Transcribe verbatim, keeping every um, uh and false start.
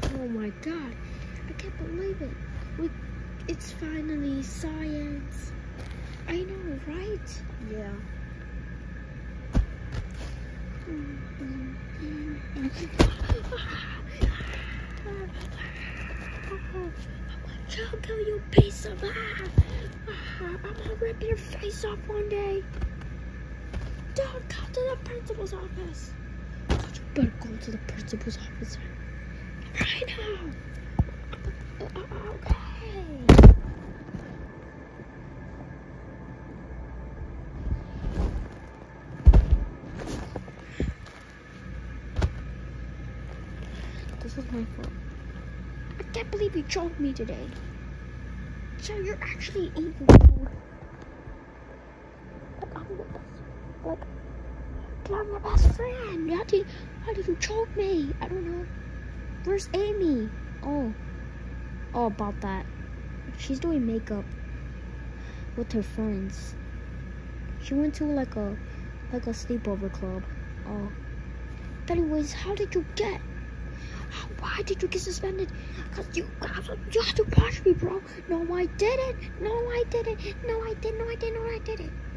Oh my god. I can't believe it. We, it's finally science. I know, right? Yeah. I'll kill you, piece of ass. I'm gonna rip your face off one day. Don't go to the principal's office. You better go to the principal's office right now. Uh, okay. This was my fault. I can't believe you choked me today. So you're actually evil, dude. Like I'm your best, like, I'm your best friend. How did, how did you choke me? I don't know. Where's Amy? Oh, oh, about that. She's doing makeup with her friends. She went to like a, like a sleepover club. Oh. But anyways, how did you get? Why did you get suspended? Cause you, you had to punch me, bro. No, I didn't. No, I didn't. No, I didn't. No, I didn't. No, I didn't.